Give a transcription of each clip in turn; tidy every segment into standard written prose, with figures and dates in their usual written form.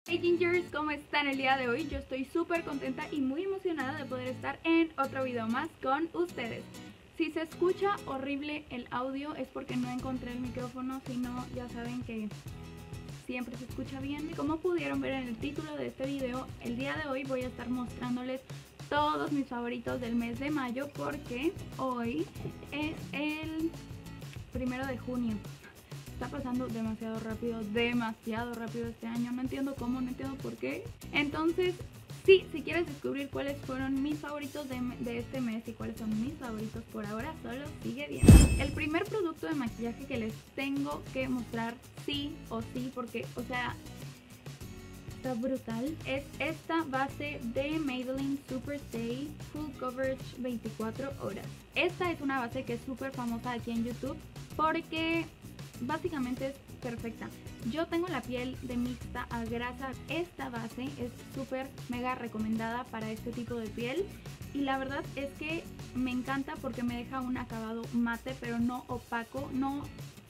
Hey Gingers, ¿cómo están el día de hoy? Yo estoy súper contenta y muy emocionada de poder estar en otro video más con ustedes. Si se escucha horrible el audio es porque no encontré el micrófono, si no ya saben que siempre se escucha bien. Como pudieron ver en el título de este video, el día de hoy voy a estar mostrándoles todos mis favoritos del mes de mayo porque hoy es el 1 de junio. Está pasando demasiado rápido este año. No entiendo cómo, no entiendo por qué. Entonces, sí, si quieres descubrir cuáles fueron mis favoritos de este mes y cuáles son mis favoritos por ahora, solo sigue viendo. El primer producto de maquillaje que les tengo que mostrar sí o sí, porque, o sea, está brutal, es esta base de Maybelline Super Stay Full Coverage 24 horas. Esta es una base que es súper famosa aquí en YouTube porque básicamente es perfecta. Yo tengo la piel de mixta a grasa. Esta base es súper mega recomendada para este tipo de piel y la verdad es que me encanta porque me deja un acabado mate pero no opaco, no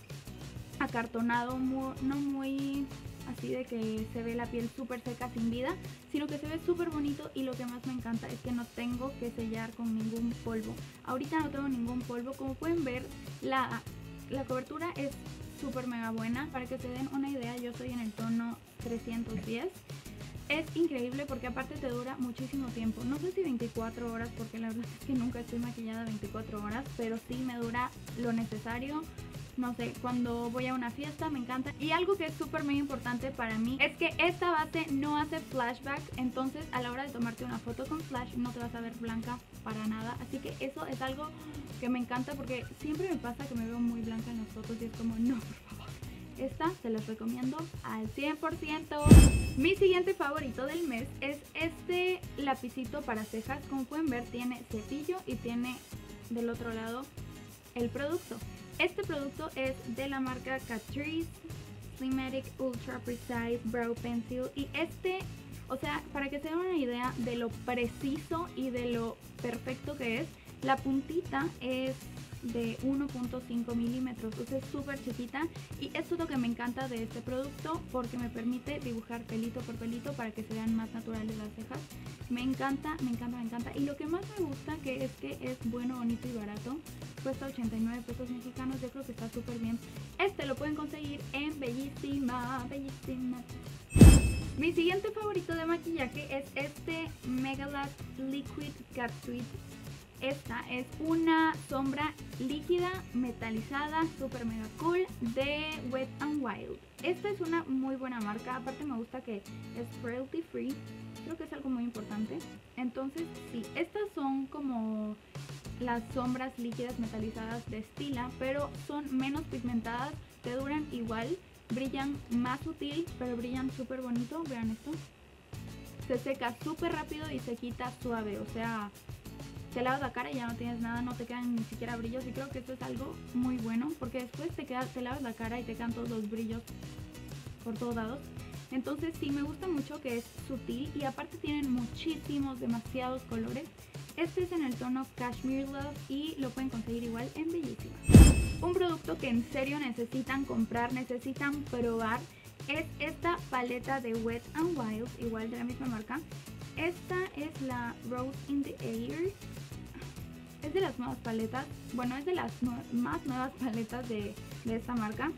acartonado, no muy así de que se ve la piel súper seca sin vida, sino que se ve súper bonito. Y lo que más me encanta es que no tengo que sellar con ningún polvo. Ahorita no tengo ningún polvo, como pueden ver la cobertura es súper mega buena. Para que se den una idea, yo estoy en el tono 310. Es increíble porque aparte te dura muchísimo tiempo. No sé si 24 horas, porque la verdad es que nunca estoy maquillada 24 horas, pero sí me dura lo necesario. No sé, cuando voy a una fiesta me encanta. Y algo que es súper muy importante para mí es que esta base no hace flashback. Entonces a la hora de tomarte una foto con flash no te vas a ver blanca para nada. Así que eso es algo que me encanta porque siempre me pasa que me veo muy blanca en las fotos y es como no, por favor. Esta se los recomiendo al 100%. Mi siguiente favorito del mes es este lapicito para cejas. Como pueden ver, tiene cepillo y tiene del otro lado el producto. Este producto es de la marca Catrice Slimatic Ultra Precise Brow Pencil. Y este, o sea, para que se den una idea de lo preciso y de lo perfecto que es, la puntita es de 1.5 milímetros, o sea es súper chiquita. Y esto es lo que me encanta de este producto porque me permite dibujar pelito por pelito para que se vean más naturales las cejas. Me encanta, me encanta, me encanta. Y lo que más me gusta que es bueno, bonito y barato. Cuesta 89 pesos mexicanos, yo creo que está súper bien. Este lo pueden conseguir en Bellissima, Bellissima. Mi siguiente favorito de maquillaje es este Megalast Liquid Catsuit. Esta es una sombra líquida metalizada super mega cool de Wet n Wild. Esta es una muy buena marca, aparte me gusta que es cruelty free, creo que es algo muy importante. Entonces sí, estas son como las sombras líquidas metalizadas de Stila, pero son menos pigmentadas, te duran igual, brillan más sutil, pero brillan súper bonito. Vean esto, se seca súper rápido y se quita suave, o sea, te lavas la cara y ya no tienes nada, no te quedan ni siquiera brillos. Y creo que esto es algo muy bueno porque después te lavas la cara y te quedan todos los brillos por todos lados. Entonces sí, me gusta mucho que es sutil y aparte tienen muchísimos, demasiados colores. Este es en el tono Cashmere Love y lo pueden conseguir igual en Bellissima. Un producto que en serio necesitan comprar, necesitan probar, es esta paleta de Wet n Wild, igual de la misma marca. Esta es la Rose in the Air. Es de las nuevas paletas, bueno, es de las más nuevas paletas de esta marca.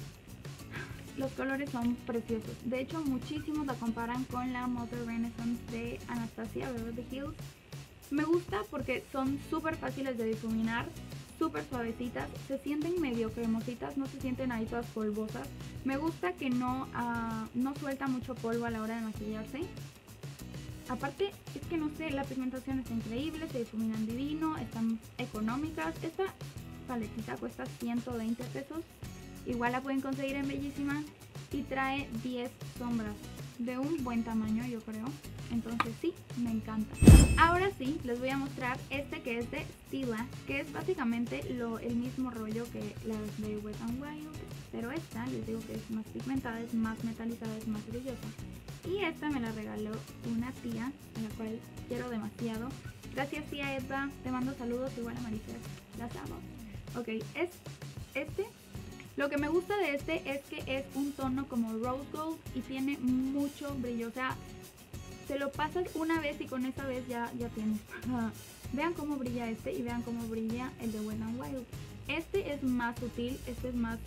Los colores son preciosos. De hecho, muchísimos la comparan con la Mother Renaissance de Anastasia Beverly Hills. Me gusta porque son súper fáciles de difuminar, súper suavecitas, se sienten medio cremositas, no se sienten ahí todas polvosas. Me gusta que no suelta mucho polvo a la hora de maquillarse. Aparte, es que no sé, la pigmentación está increíble, se difuminan divino, están económicas. Esta paletita cuesta 120 pesos, igual la pueden conseguir en Bellissima y trae 10 sombras de un buen tamaño, yo creo. Entonces sí, me encanta. Ahora sí, les voy a mostrar este que es de Stila, que es básicamente el mismo rollo que la de Wet n Wild, pero esta les digo que es más pigmentada, es más metalizada, es más brillosa. Y esta me la regaló una tía, a la cual quiero demasiado. Gracias tía Edva, te mando saludos, igual a Maricel, las amo. Ok, este Lo que me gusta de este es que es un tono como rose gold y tiene mucho brillo. O sea, te lo pasas una vez y con esa vez ya tienes. Vean cómo brilla este y vean cómo brilla el de Wet n Wild. Este es más sutil, este es más...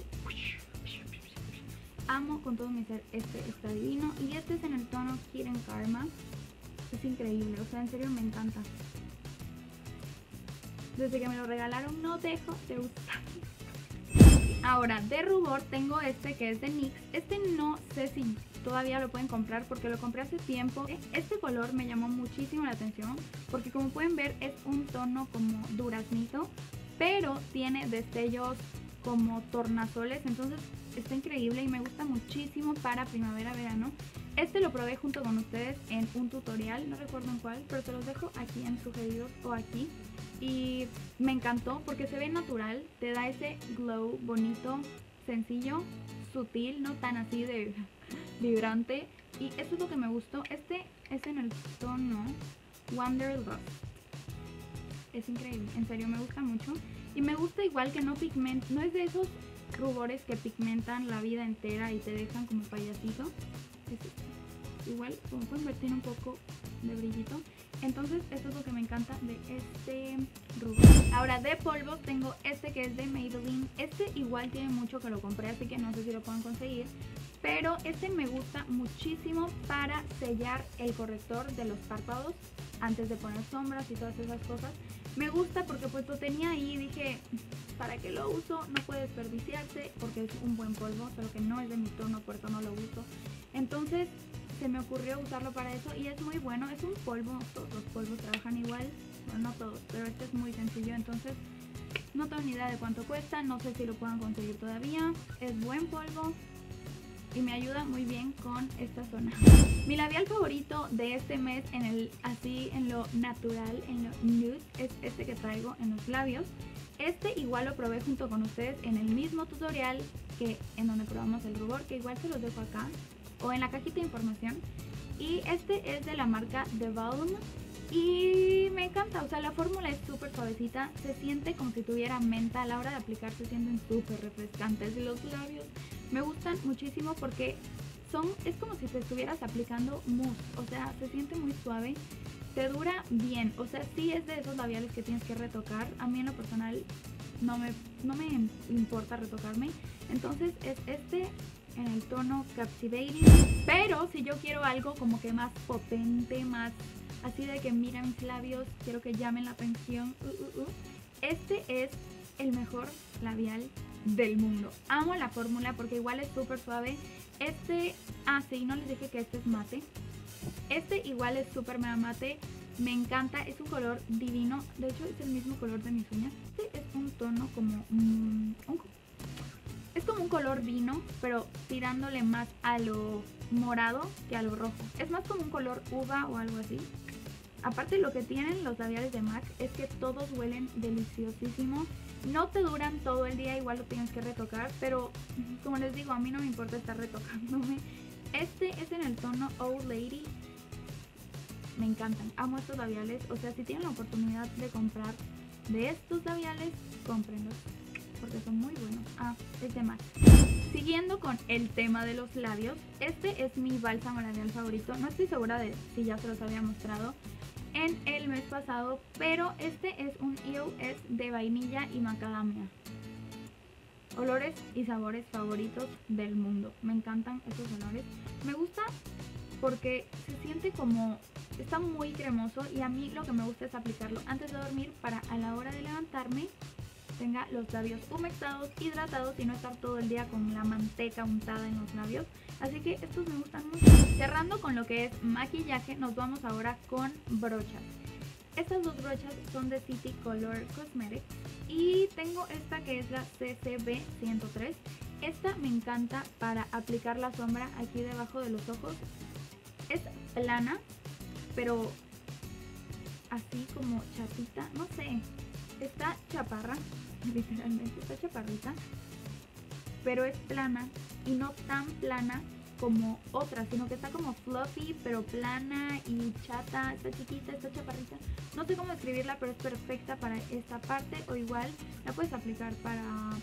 Amo con todo mi ser, este está divino. Y este es en el tono Hidden Karma. Es increíble, o sea, en serio me encanta. Desde que me lo regalaron no dejo de usarlo. Ahora, de rubor tengo este que es de NYX. Este no sé si todavía lo pueden comprar porque lo compré hace tiempo. Este color me llamó muchísimo la atención porque como pueden ver es un tono como duraznito, pero tiene destellos como tornasoles, entonces está increíble y me gusta muchísimo para primavera-verano. Este lo probé junto con ustedes en un tutorial, no recuerdo en cuál, pero se los dejo aquí en sugeridos o aquí. Y me encantó porque se ve natural, te da ese glow bonito, sencillo, sutil, no tan así de vibrante. Y eso es lo que me gustó. Este es en el tono Wanderlust. Es increíble, en serio me gusta mucho. Y me gusta igual que no pigmenta, no es de esos rubores que pigmentan la vida entera y te dejan como payasito. Igual, como pueden ver, tiene un poco de brillito. Entonces, esto es lo que me encanta de este rubor. Ahora, de polvos tengo este que es de Maybelline. Este igual tiene mucho que lo compré, así que no sé si lo pueden conseguir. Pero este me gusta muchísimo para sellar el corrector de los párpados antes de poner sombras y todas esas cosas. Me gusta porque pues lo tenía ahí y dije, ¿para qué lo uso? No puede desperdiciarse porque es un buen polvo, pero que no es de mi tono, por eso no lo uso. Entonces se me ocurrió usarlo para eso y es muy bueno. Es un polvo, todos los polvos trabajan igual, bueno, no todos, pero este es muy sencillo. Entonces no tengo ni idea de cuánto cuesta, no sé si lo puedan conseguir todavía. Es buen polvo y me ayuda muy bien con esta zona. Mi labial favorito de este mes en lo natural, en lo nude, es este que traigo en los labios. Este igual lo probé junto con ustedes en el mismo tutorial que en donde probamos el rubor, que igual se los dejo acá o en la cajita de información. Y este es de la marca The Balm y me encanta, o sea, la fórmula es súper suavecita, se siente como si tuviera menta, a la hora de aplicar se sienten súper refrescantes los labios. Me gustan muchísimo porque es como si te estuvieras aplicando mousse, o sea, se siente muy suave, te dura bien, o sea, sí es de esos labiales que tienes que retocar. A mí en lo personal no me importa retocarme, entonces es este en el tono Captivating. Pero si yo quiero algo como que más potente, más así de que mira mis labios, quiero que llamen la atención, este es el mejor labial del mundo. Amo la fórmula porque igual es súper suave. Este, sí, no les dije que este es mate. Este igual es súper mega mate. Me encanta, es un color divino. De hecho es el mismo color de mis uñas. Este es un tono como es como un color vino, pero tirándole más a lo morado que a lo rojo. Es más como un color uva o algo así. Aparte, lo que tienen los labiales de MAC es que todos huelen deliciosísimo. No te duran todo el día, igual lo tienes que retocar, pero como les digo, a mí no me importa estar retocándome. Este es en el tono Old Lady. Me encantan, amo estos labiales. O sea, si tienen la oportunidad de comprar de estos labiales, cómprenlos porque son muy buenos. Es de MAC. Siguiendo con el tema de los labios, este es mi bálsamo labial favorito. No estoy segura de si ya se los había mostrado en el mes pasado, pero este es un EOS de vainilla y macadamia. Olores y sabores favoritos del mundo. Me encantan estos olores. Me gusta porque se siente como... está muy cremoso y a mí lo que me gusta es aplicarlo antes de dormir para a la hora de levantarme tenga los labios humectados, hidratados y no estar todo el día con la manteca untada en los labios. Así que estos me gustan mucho. Cerrando con lo que es maquillaje, nos vamos ahora con brochas. Estas dos brochas son de City Color Cosmetics y tengo esta que es la CCB 103. Esta me encanta para aplicar la sombra aquí debajo de los ojos. Es plana, pero así como chatita, no sé, está chaparra, literalmente está chaparrita, pero es plana y no tan plana como otras, sino que está como fluffy, pero plana y chata, está chiquita, está chaparrita. No sé cómo describirla, pero es perfecta para esta parte, o igual la puedes aplicar para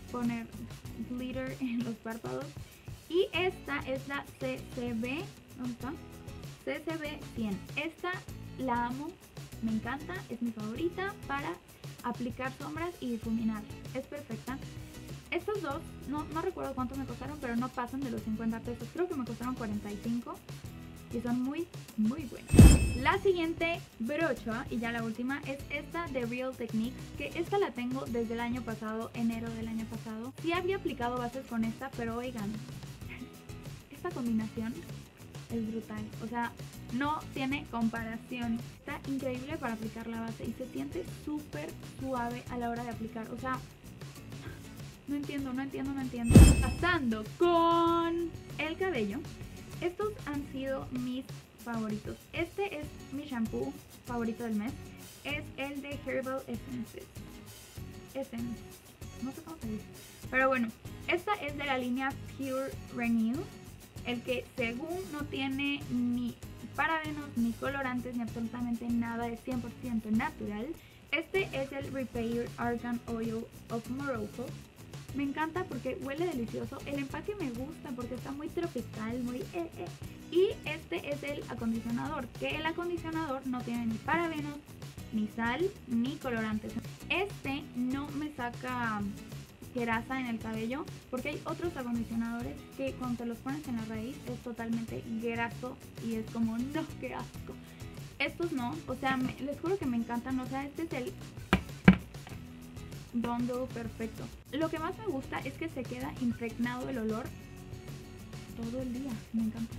poner glitter en los párpados. Y esta es la CCB, ¿dónde está? CCB 100. Esta la amo, me encanta, es mi favorita para aplicar sombras y difuminar. Es perfecta. Estos dos, no recuerdo cuánto me costaron, pero no pasan de los 50 pesos. Creo que me costaron 45 y son muy buenas. La siguiente brocha, y ya la última, es esta de Real Techniques, que esta la tengo desde el año pasado, enero del año pasado. Sí había aplicado bases con esta, pero oigan, esta combinación es brutal, o sea, no tiene comparación. Está increíble para aplicar la base y se siente súper suave a la hora de aplicar, o sea, no entiendo. Pasando con el cabello, estos han sido mis favoritos. Este es mi shampoo favorito del mes, es el de Herbal Essence, no sé cómo se dice, pero bueno, esta es de la línea Pure Renew, el que según no tiene ni parabenos, ni colorantes, ni absolutamente nada, es 100% natural. Este es el Repair Argan Oil of Morocco. Me encanta porque huele delicioso, el empaque me gusta porque está muy tropical, muy Y este es el acondicionador, que el acondicionador no tiene ni parabenos, ni sal, ni colorantes. Este no me saca grasa en el cabello, porque hay otros acondicionadores que cuando te los pones en la raíz es totalmente graso y es como, no, qué asco. Estos no, o sea, les juro que me encantan, o sea, este es el bundle perfecto. Lo que más me gusta es que se queda impregnado el olor todo el día, me encanta.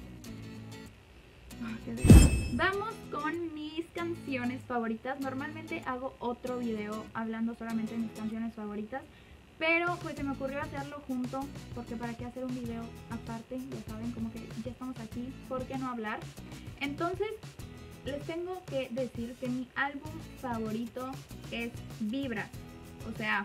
Vamos con mis canciones favoritas. Normalmente hago otro video hablando solamente de mis canciones favoritas, pero pues se me ocurrió hacerlo junto, porque para qué hacer un video aparte, ya saben, como que ya estamos aquí, ¿por qué no hablar? Entonces les tengo que decir que mi álbum favorito es Vibra. O sea,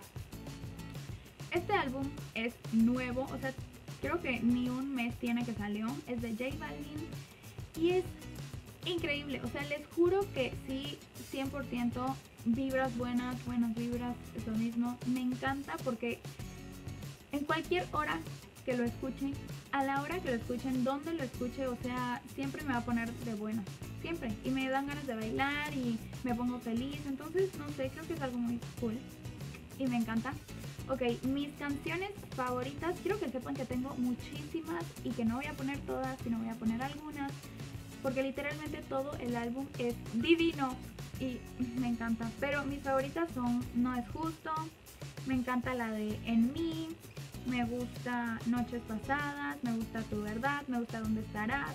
este álbum es nuevo, o sea, creo que ni un mes tiene que salió, es de J Balvin y es increíble, o sea, les juro que sí, 100% vibras buenas vibras, es lo mismo. Me encanta porque en cualquier hora que lo escuchen, a la hora que lo escuchen, donde lo escuche, o sea, siempre me va a poner de buenas, siempre, y me dan ganas de bailar y me pongo feliz. Entonces, no sé, creo que es algo muy cool y me encanta. Ok, mis canciones favoritas, quiero que sepan que tengo muchísimas y que no voy a poner todas, sino voy a poner algunas, porque literalmente todo el álbum es divino y me encanta. Pero mis favoritas son No es justo, me encanta la de En mí, me gusta Noches pasadas, me gusta Tu verdad, me gusta Dónde estarás,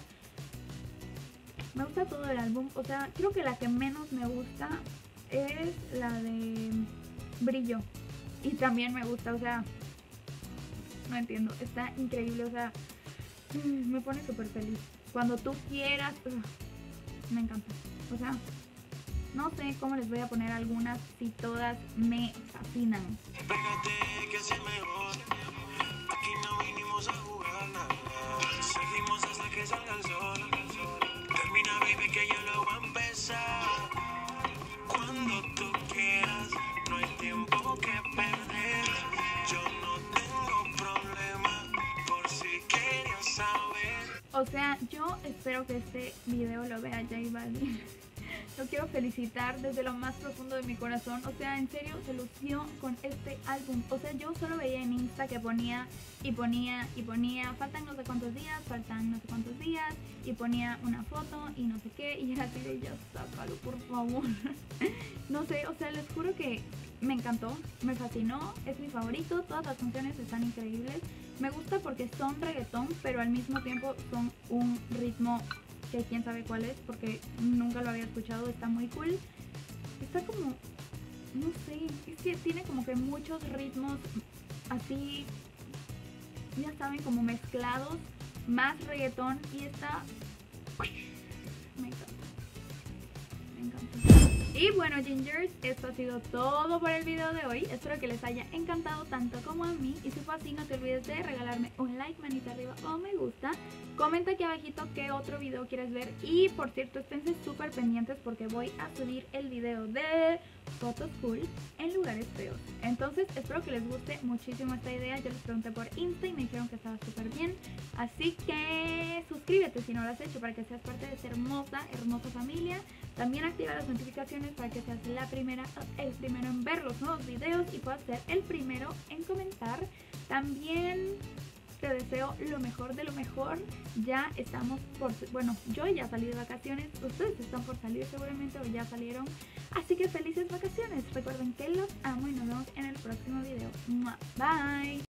me gusta todo el álbum. O sea, creo que la que menos me gusta es la de Brillo, y también me gusta, o sea, no entiendo, está increíble, o sea, me pone súper feliz. Cuando tú quieras, me encanta, o sea, no sé cómo les voy a poner algunas si todas me fascinan. Pégate que es el mejor, aquí no vinimos a jugar nada, seguimos hasta que salga el sol, termina baby que yo lo voy a empezar, cuando tú quieras, no hay tiempo que perder, yo no tengo problema, por si querías saber. O sea, yo espero que este video lo vea J Balvin. Lo quiero felicitar desde lo más profundo de mi corazón. O sea, en serio, se lució con este álbum. O sea, yo solo veía en Insta que ponía faltan no sé cuántos días, y ponía una foto y no sé qué, y era así de, ya sácalo, por favor. No sé, o sea, les juro que me encantó, me fascinó, es mi favorito, todas las canciones están increíbles. Me gusta porque son reggaetón, pero al mismo tiempo son un ritmo que quién sabe cuál es, porque nunca lo había escuchado. Está muy cool, está como, no sé, es que tiene como que muchos ritmos así, ya saben, como mezclados, más reggaetón, y está, me encanta, me encanta. Y bueno, Gingers, esto ha sido todo por el video de hoy. Espero que les haya encantado tanto como a mí, y si fue así, no te olvides de regalarme un like, manita arriba o me gusta, Comenta aquí abajito qué otro video quieres ver. Y por cierto, esténse súper pendientes porque voy a subir el video de fotos cool en lugares feos. Entonces espero que les guste muchísimo esta idea. Yo les pregunté por Insta y me dijeron que estaba súper bien. Así que suscríbete si no lo has hecho para que seas parte de esta hermosa familia. También activa las notificaciones para que seas el primero en ver los nuevos videos y puedas ser el primero en comentar. También te deseo lo mejor de lo mejor. Ya estamos bueno, yo ya salí de vacaciones, ustedes están por salir seguramente o ya salieron, así que felices vacaciones. Recuerden que los amo y nos vemos en el próximo video. Bye.